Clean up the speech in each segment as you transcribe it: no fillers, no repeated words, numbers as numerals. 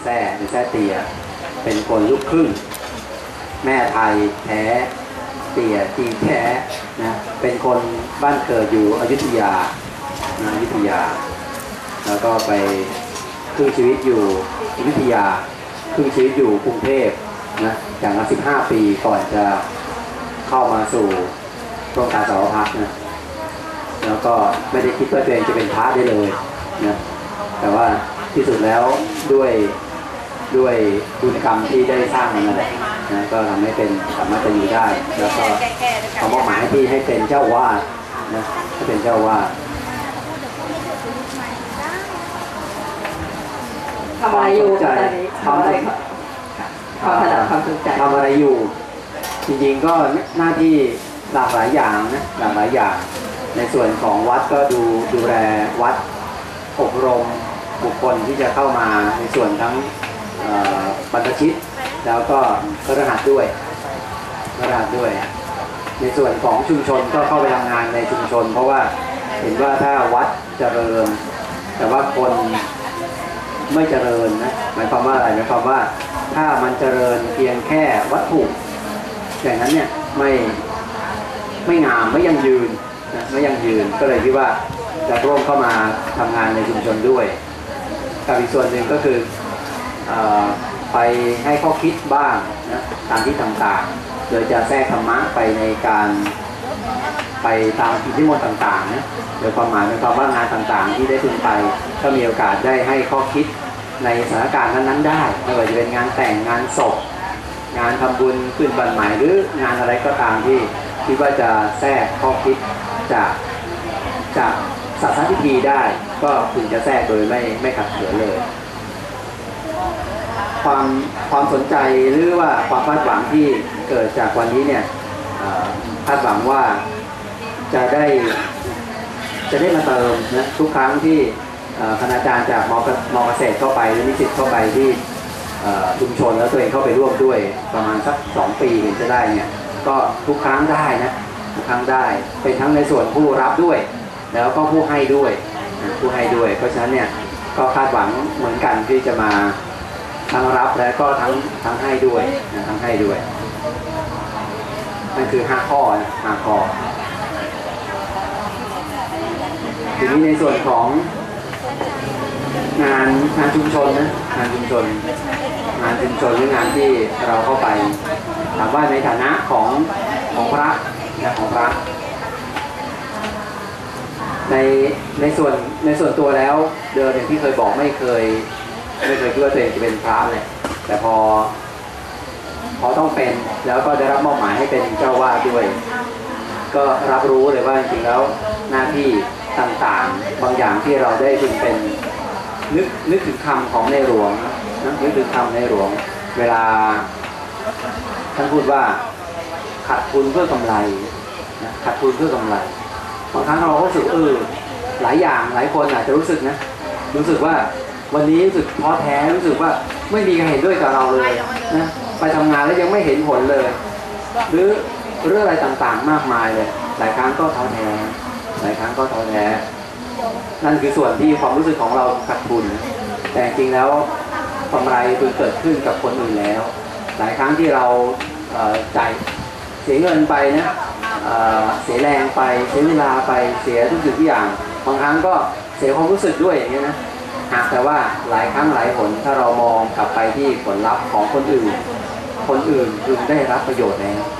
ซ่หรือแซ่เตียเป็นคนลูกครึ่งแม่ไทยแท้เตียจีนแท้นะเป็นคนบ้านเกิดอยู่อยุธยาอยุธยาแล้วก็ไปครึ่งชีวิตอยู่อยุธยาครึ่งชีวิตอยู่กรุงเทพนะอย่างละ15 ปีก่อนจะเข้ามาสู่ร่วมการสาวพักนะแล้วก็ไม่ได้คิดว่าตัวเองจะเป็นพระได้เลยนะแต่ว่าที่สุดแล้วด้วยบุญกรรมที่ได้สร้างนั่นแหละนะก็ทำให้เป็นสามารถจะอยู่ได้แล้วก็เขามอบหมายที่ให้เป็นเจ้าวาดนะให้เป็นเจ้าวาดทำอะไรอยู่ตอนนี้ทำอะไรความถนัดความสนใจทำอะไรอยู่จริงๆก็หน้าที่หลากหลายอย่างนะหลากหลายอย่างในส่วนของวัดก็ดูแลวัดอบรมบุคคลที่จะเข้ามาในส่วนทั้งบรรพชิตแล้วก็คฤหัสถ์ด้วยในส่วนของชุมชนก็เข้าไปทำงานในชุมชนเพราะว่าเห็นว่าถ้าวัดเจริญแต่ว่าคนไม่เจริญนะหมายความว่าอะไรหมายความว่าถ้ามันเจริญเพียงแค่วัตถุอย่างนั้นเนี่ยไม่งามไม่ยั่งยืนนะไม่ยั่งยืนก็เลยคิดว่าจะร่วมเข้ามาทำงานในชุมชนด้วยกับอีกส่วนหนึ่งก็คือไปให้ข้อคิดบ้างนะตามที่ต่างๆโดยจะแทรกธรรมะไปในการไปตามกิจนิมนต์ต่างๆนะโดยความหมายเป็นความว่างานต่างๆที่ได้พึงไปก็มีโอกาสได้ให้ข้อคิดในสถานการณ์นั้นๆได้ไม่ว่าจะเป็นงานแต่งงานศพงานทำบุญขึ้นบันหมายหรืองานอะไรก็ตามที่คิดว่าจะแทรกข้อคิดจากศาสนพิธีได้ก็พึงจะแทรกโดยไม่ขัดขืนเลยความสนใจหรือว่าความคาดหวังที่เกิดจากวันนี้เนี่ยคาดหวังว่าจะได้มาเติมนะทุกครั้งที่คณาจารย์จากมอเกษตรเข้าไปหรือนิสิตเข้าไปที่ชุมชนแล้วตัวเองเข้าไปร่วมด้วยประมาณสัก2 ปีเห็นจะได้เนี่ยก็ทุกครั้งได้นะทุกครั้งได้เป็นทั้งในส่วนผู้รับด้วยแล้วก็ผู้ให้ด้วยเพราะฉะนั้นเนี่ยก็คาดหวังเหมือนกันที่จะมาทั้งรับและก็ทั้งให้ด้วยทั้งให้ด้วยนั่นคือ5 ข้อนะ5 ข้อทีนี้ในส่วนของงานชุมชนนะงานชุมชนหรืองานที่เราเข้าไปถามว่าในฐานะของพระนะของพระในส่วนตัวแล้วเดิมอย่างที่เคยบอกไม่เคยคิดว่าตัวเองจะเป็นพระเลยแต่พอต้องเป็นแล้วก็ได้รับมอบหมายให้เป็นเจ้าวาดด้วยก็รับรู้เลยว่าจริงๆแล้วหน้าที่ต่างๆบางอย่างที่เราได้พึงเป็นนึกถึงคำของในหลวงนะนึกถึงคำในหลวงเวลาท่านพูดว่าขาดทุนเพื่อกำไรนะขาดทุนเพื่อกำไรบางครั้งเราก็รู้สึกหลายอย่างหลายคนอาจจะรู้สึกว่าวันนี้รู้สึกท้อแท้รู้สึกว่าไม่มีใครเห็นด้วยกับเราเลยนะไปทำงานแล้วยังไม่เห็นผลเลยหรือเรื่องอะไรต่างๆมากมายเลยหลายครั้งก็ท้อแท้นั่นคือส่วนที่ความรู้สึกของเราขาดทุนแต่จริงแล้วกำไรเกิดขึ้นกับคนอื่นแล้วหลายครั้งที่เราจ่ายเสียเงินไปนะเสียแรงไปเสียเวลาไปเสียทุกสิ่งทุกอย่างบางครั้งก็เสียความรู้สึกด้วยอย่างนี้นะหากแต่ว่าหลายครั้งหลายผลถ้าเรามองกลับไปที่ผลลัพธ์ของคนอื่นพึงได้รับประโยชน์แล้ว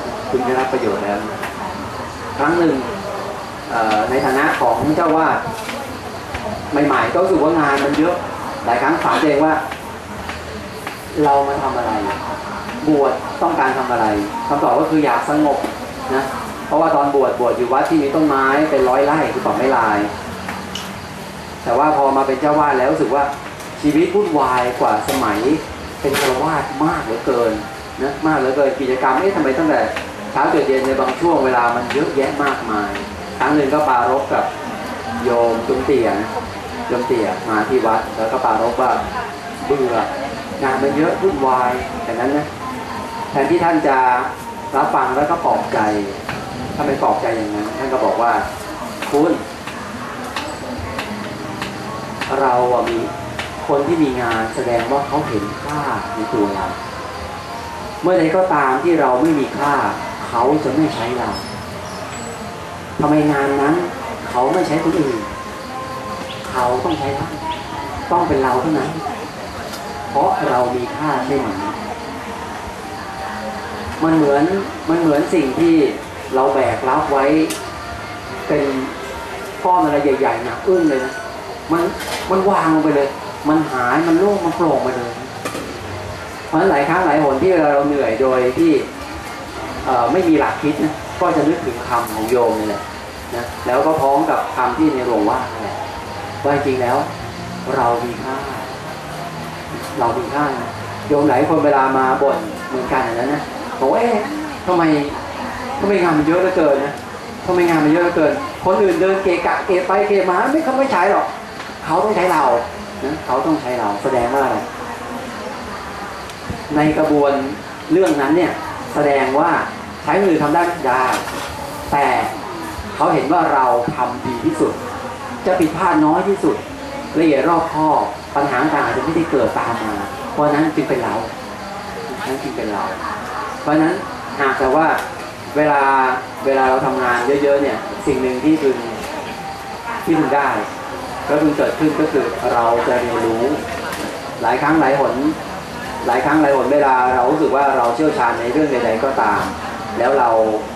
ครั้งหนึ่งในฐานะของเจ้าวาดใหม่ๆก็รู้สึกว่างานมันเยอะหลายครั้งถามตัวเองว่าเรามาทำอะไรบวชต้องการทำอะไรคำตอบก็คืออยากสงบนะเพราะว่าตอนบวชอยู่วัดที่มีต้นไม้เป็น100 ไร่คือป่าไม้ลายแต่ว่าพอมาเป็นเจ้าวาดแล้วรู้สึกว่าชีวิตวุ่นวายกว่าสมัยเป็นฆราวาสมากเหลือเกินนะมากเหลือเกินกิจกรรมทำไมตั้งแต่เช้าจนเย็นในบางช่วงเวลามันเยอะแยะมากมายครั้งหนึ่งก็ปรารภกับโยมจุมเตี่ยมาที่วัดแล้วก็ปรารภว่าเบื่องานมันเยอะวุ่นวายแต่นั้นนะแทนที่ท่านจะรับฟังแล้วก็ปลอบใจถ้าไม่ปลอบใจอย่างนั้นท่านก็บอกว่าคุณเรามีคนที่มีงานแสดงว่าเขาเห็นค่าในตัวเราเมื่อใดก็ตามที่เราไม่มีค่าเขาจะไม่ใช้เราทำไมงานนั้นเขาไม่ใช้คนอื่นเขาต้องใช้เราต้องเป็นเราเท่านั้นเพราะเรามีค่าเช่นนี้มันเหมือนสิ่งที่เราแบกรับไว้เป็นก้อนอะไรใหญ่ๆหนักอึ้งเลยนะมันวางลงไปเลยมันหายมันโล่งมันโปร่งไปเลยเพราะฉะนั้นหลายครั้งหลายหนที่เราเหนื่อยโดยที่ไม่มีหลักคิดนะก็จะนึกถึงคำของโยมนี่แหละนะแล้วก็พร้อมกับคำที่ในหลวงว่าว่าจริงแล้วเรามีค่านะโยมหลายคนเวลามาบ่นเหมือนกันอย่างนั้นนะบอกว่าทำไมงานมันเยอะเหลือเกินนะทำไมงานมันเยอะเหลือเกินคนอื่นเดินเกะกะเกะไปเกะมาเขาไม่ใช้หรอกเขาต้องใช้เรานะเขาต้องใช้เราแสดงว่าอะไรในกระบวนเรื่องนั้นเนี่ยแสดงว่าใช้มือทำได้แต่เขาเห็นว่าเราทำดีที่สุดจะผิดพลาดน้อยที่สุดละเอียดรอบคอบปัญหาต่างอาจจะไม่ได้เกิดตามมาเพราะนั้นจึงเป็นเราเพราะนั้นหากแต่ว่าเวลาเราทำงานเยอะๆเนี่ยสิ่งหนึ่งที่พึงได้ก็พึงเกิดขึ้นก็คือเราจะเรียนรู้หลายครั้งหลายหนเวลาเรารู้สึกว่าเราเชี่ยวชาญในเรื่องใดๆก็ตามแล้วเรา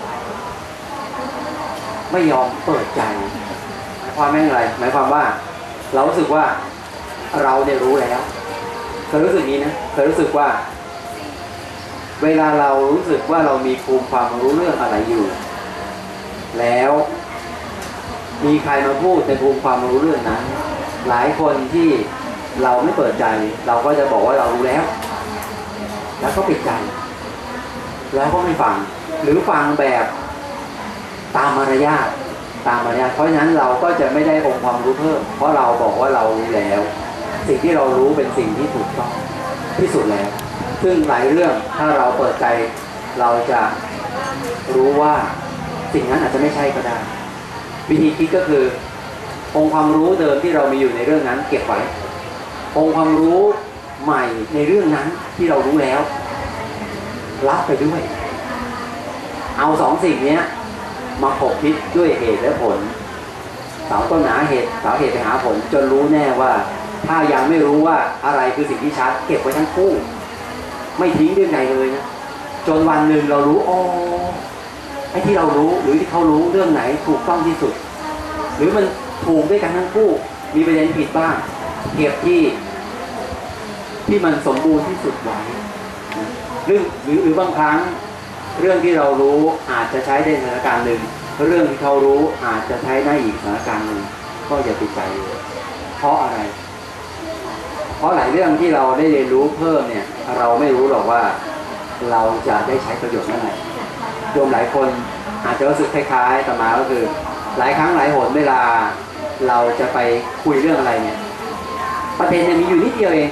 ไม่ยอมเปิดใจหมายความว่าอะไรหมายความว่าเรารู้สึกว่าเราเนี่ยรู้แล้วเคยรู้สึกนี้นะเคยรู้สึกว่าเวลาเรารู้สึกว่าเรามีภูมิความรู้เรื่องอะไรอยู่แล้วมีใครมาพูดในภูมิความรู้เรื่องนั้นหลายคนที่เราไม่เปิดใจเราก็จะบอกว่าเรารู้แล้วก็ปิดใจแล้วก็ไม่ฟังหรือฟังแบบตามมารยาทเพราะฉะนั้นเราก็จะไม่ได้องค์ความรู้เพิ่มเพราะเราบอกว่าเรารู้แล้วสิ่งที่เรารู้เป็นสิ่งที่ถูกต้องที่สุดแล้วซึ่งหลายเรื่องถ้าเราเปิดใจเราจะรู้ว่าสิ่งนั้นอาจจะไม่ใช่ก็ได้วิธีคิดก็คือองค์ความรู้เดิมที่เรามีอยู่ในเรื่องนั้นเก็บไว้องค์ความรู้ใหม่ในเรื่องนั้นที่เรารู้แล้วรับไปด้วยเอาสองสิ่งนี้มาขบคิดด้วยเหตุและผลสาวต้นหาเหตุสาวเหตุไปหาผลจนรู้แน่ว่าถ้ายังไม่รู้ว่าอะไรคือสิ่งที่ชัดเก็บไว้ทั้งคู่ไม่ทิ้งเรื่องใดเลยนะจนวันหนึ่งเรารู้ไอ้ที่เรารู้หรือที่เขารู้เรื่องไหนถูกต้องที่สุดหรือมันถูกด้วยกันทั้งคู่มีประเด็นผิดบ้างเก็บที่มันสมบูรณ์ที่สุดไว้หรือบางครั้งเรื่องที่เรารู้อาจจะใช้ในสถานการณ์หนึ่งเรื่องที่เขารู้อาจจะใช้ในอีกสถานการณ์หนึ่งก็อย่าติดใจเพราะอะไรเพราะหลายเรื่องที่เราได้เรียนรู้เพิ่มเนี่ยเราไม่รู้หรอกว่าเราจะได้ใช้ประโยชน์เมื่อไหร่โยมหลายคนอาจจะรู้สึกคล้ายๆต่อมาก็คือหลายครั้งหลายหนเวลาเราจะไปคุยเรื่องอะไรเนี่ยประเด็นมีอยู่นิดเดียวเอง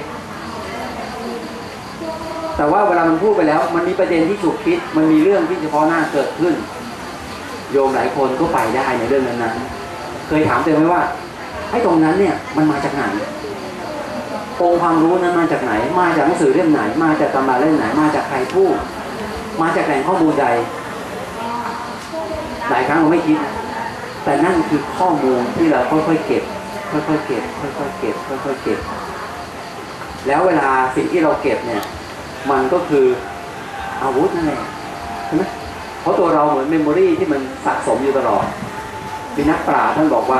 แต่ว่าเวลามันพูดไปแล้วมันมีประเด็นที่ถูกคิดมันมีเรื่องที่เฉพาะหน้าเกิดขึ้นโยมหลายคนก็ไปได้ในเรื่องนั้นๆเคยถามตัวเองไหมว่าไอ้ตรงนั้นเนี่ยมันมาจากไหนองค์ความรู้นั้นมาจากไหนมาจากหนังสือเล่มไหนมาจากตำราเล่มไหนมาจากใครพูดมาจากแหล่งข้อมูลใดหลายครั้งเราไม่คิดแต่นั่นคือข้อมูลที่เราค่อยๆเก็บแล้วเวลาสิ่งที่เราเก็บเนี่ยมันก็คืออาวุธนั่นแหละใช่ไหมเพราะตัวเราเหมือนเมมโมรี่ที่มันสะสมอยู่ตลอดมีนักปราชญ์ท่านบอกว่า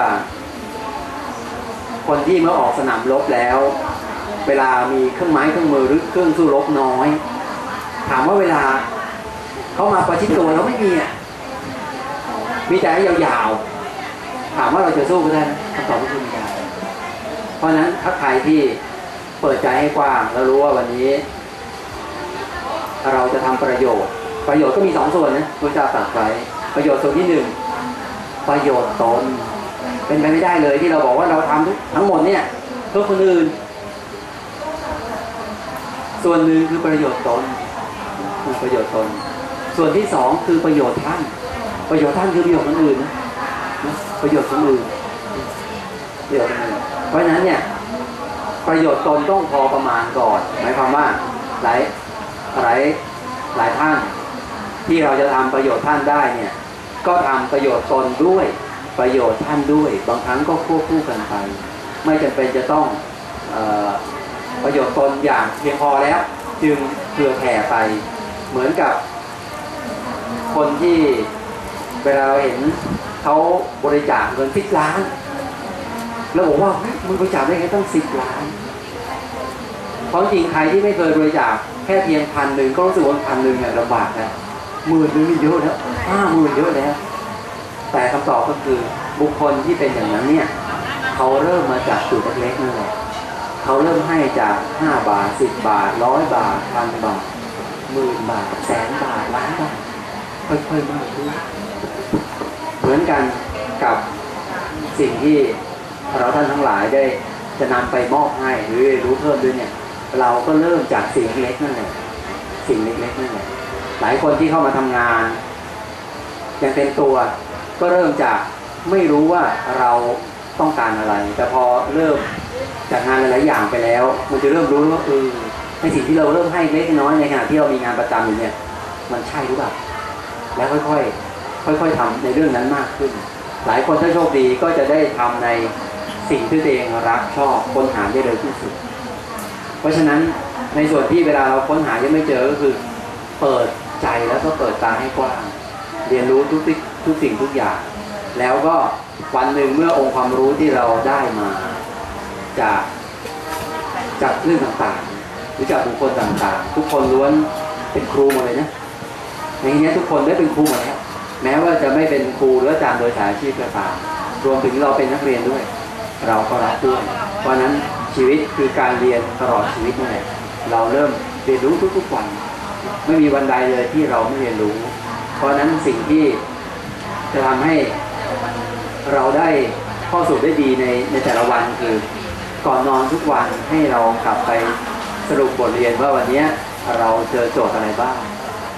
คนที่เมื่อออกสนามรบแล้วเวลามีเครื่องไม้เครื่องมือหรือเครื่องสู้รบน้อยถามว่าเวลาเขามาประชิดตัวเราไม่มีมีแต่ยาวๆถามว่าเราจะสู้ก็ได้ไหมคำตอบก็คือไม่ได้เพราะนั้นถ้าใครที่เปิดใจให้กว้างแล้วรู้ว่าวันนี้เราจะทำประโยชน์ก็มี2ส่วนนะพระเจ้าตรัสไว้ประโยชน์ส่วนที่1ประโยชน์ตนเป็นไปไม่ได้เลยที่เราบอกว่าเราทำทั้งหมดเนี่ยเพื่อคนอื่นส่วนหนึ่งคือประโยชน์ตนส่วนที่2คือประโยชน์ท่านคือประโยชน์คนอื่นนะประโยชน์คนอื่นเพราะฉะนั้นเนี่ยประโยชน์ตนต้องพอประมาณก่อนหมายความว่าหลายท่านที่เราจะทำประโยชน์ท่านได้เนี่ยก็ทำประโยชน์ตนด้วยประโยชน์ท่านด้วยบางครั้งก็ควบคู่กันไปไม่จำเป็นจะต้องประโยชน์ตนอย่างเพียงพอแล้วจึงเผื่อแผ่ไปเหมือนกับคนที่เวลาเราเห็นเขาบริจาคเงิน10 ล้านแล้วบอกว่ามึงบริจาคได้ไงต้อง10 ล้านเพราะจริงใครที่ไม่เคยบริจาคแค่เพียง1,000ก็รู้สึกว่า1,000เนี่ยลำบากนะ10,000นี่เยอะแล้ว50,000เยอะแล้วแต่คำตอบก็คือบุคคลที่เป็นอย่างนั้นเนี่ยเขาเริ่มมาจากจุดเล็กๆนั่นแหละเขาเริ่มให้จาก5 บาท10 บาท100 บาท1,000 บาท10,000 บาท100,000 บาท1,000,000 บาทค่อยๆมากขึ้นเหมือนกันกับสิ่งที่เราท่านทั้งหลายได้จะนำไปมอบให้หรือรู้เพิ่มด้วยเนี่ยเราก็เริ่มจากสิ่งเล็กนั่นแหละสิ่งเล็กๆนั่นแหละหลายคนที่เข้ามาทำงานอย่างเต็มตัวก็เริ่มจากไม่รู้ว่าเราต้องการอะไรแต่พอเริ่มจากงานหลายๆอย่างไปแล้วมันจะเริ่มรู้ว่าในสิ่งที่เราเริ่มให้เล็กน้อยในขณะที่เรามีงานประจำอยู่เนี่ยมันใช่หรือเปล่าแล้วค่อยๆทำในเรื่องนั้นมากขึ้นหลายคนถ้าโชคดีก็จะได้ทำในสิ่งที่ตัวเองรักชอบค้นหาได้เร็วที่สุดเพราะฉะนั้นในส่วนที่เวลาเราค้นหายังไม่เจอก็คือเปิดใจแล้วก็เปิดตาให้กว้างเรียนรู้ทุกสิ่งทุกอย่างแล้วก็วันหนึ่งเมื่อองค์ความรู้ที่เราได้มาจากเรื่องต่างๆหรือจากบุคคลต่างๆทุกคนล้วนเป็นครูหมดเลยนะในนี้ทุกคนได้เป็นครูหมดแล้วแม้ว่าจะไม่เป็นครูหรืออาจารย์โดยสายอาชีพก็ตามรวมถึงเราเป็นนักเรียนด้วยเราก็รับด้วยเพราะนั้นชีวิตคือการเรียนตลอดชีวิตนั่นแหละเราเริ่มเรียนรู้ทุกๆวันไม่มีวันใดเลยที่เราไม่เรียนรู้เพราะนั้นสิ่งที่จะทำให้เราได้ข้อสรุปได้ดีในแต่ละวันคือก่อนนอนทุกวันให้เรากลับไปสรุปบทเรียนว่าวันนี้เราเจอโจทย์อะไรบ้าง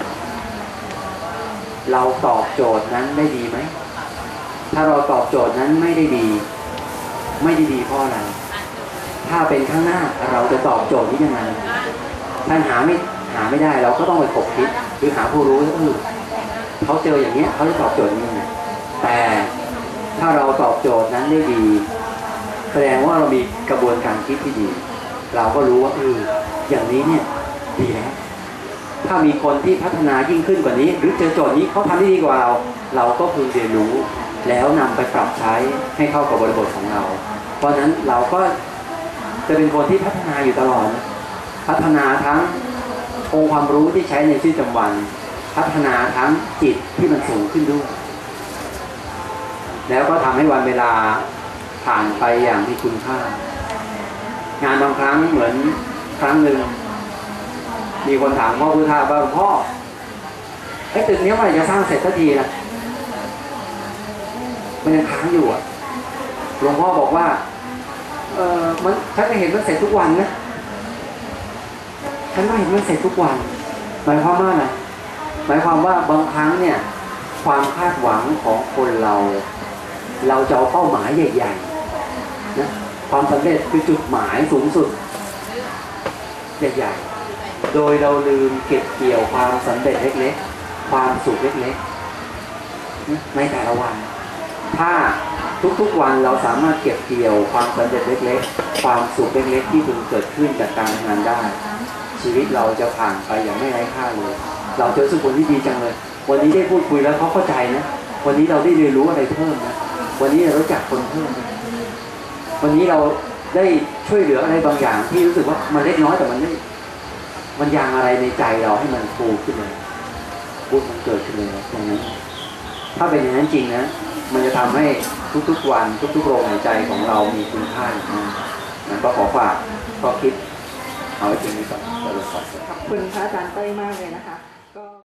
เราตอบโจทย์นั้นได้ดีไหมถ้าเราตอบโจทย์นั้นไม่ได้ดีเพราะอะไรถ้าเป็นข้างหน้าเราจะตอบโจทย์นี้ยังไงท่านหาไม่ได้เราก็ต้องไปคบคิดหรือหาผู้รู้เขาเจออย่างนี้เขาจะตอบโจทย์นี้แต่ถ้าเราตอบโจทย์นั้นได้ดีแสดงว่าเรามีกระบวนการคิดที่ดีเราก็รู้ว่าอย่างนี้เนี่ยดีแล้วถ้ามีคนที่พัฒนายิ่งขึ้นกว่านี้หรือเจอโจทย์นี้เขาทำได้ดีกว่าเราก็พึงเรียนรู้แล้วนำไปปรับใช้ให้เข้ากับบริบทของเราเพราะฉะนั้นเราก็จะเป็นคนที่พัฒนาอยู่ตลอดพัฒนาทั้งองค์ความรู้ที่ใช้ในชีวิตประจำวันพัฒนาทั้งจิตที่มันสูงขึ้นด้วยแล้วก็ทำให้วันเวลาผ่านไปอย่างมีคุณค่างานบางครั้งเหมือนครั้งหนึ่งมีคนถามพ่อพุทธาว่าหลวงพ่อไอ้ตึกนี้เมื่อไหร่จะสร้างเสร็จสักทีล่ะมันยังค้างอยู่หลวงพ่อบอกว่ามันฉันก็เห็นมันเสร็จทุกวันนะฉันก็เห็นมันเสร็จทุกวันหมายความว่าอะไรหมายความว่าบางครั้งเนี่ยความคาดหวังของคนเราจะเอาเป้าหมายใหญ่ๆนะความสำเร็จคือจุดหมายสูงสุดใหญ่ๆโดยเราลืมเก็บเกี่ยวความสำเร็จเล็กๆความสุขเล็กๆในแต่ละวันถ้าทุกๆวันเราสามารถเก็บเกี่ยวความสำเร็จเล็กๆความสุขเล็กๆที่พึงเกิดขึ้นจากการทำงานได้ชีวิตเราจะผ่านไปอย่างไม่ไร้ค่าเลยเราเจอสุขคนที่ดีจังเลยวันนี้ได้พูดคุยแล้วเขาเข้าใจนะวันนี้เราได้เรียนรู้อะไรเพิ่มนะวันนี้เรารู้จักคนเพิ่มนะวันนี้เราได้ช่วยเหลืออะไรบางอย่างที่รู้สึกว่ามันเล็กน้อยแต่มันยังอะไรในใจเราให้มันฟูขึ้นเลยบุญมันเกิดขึ้นเลยอย่างนั้นถ้าเป็นอย่างนั้นจริงนะมันจะทำให้ทุกๆวันทุกๆลมหายใจของเรามีคุณค่านะก็ขอฝากก็คิดเอาไว้ตรงนี้ก่อนขอบคุณพระอาจารย์เต้ยมากเลยนะคะ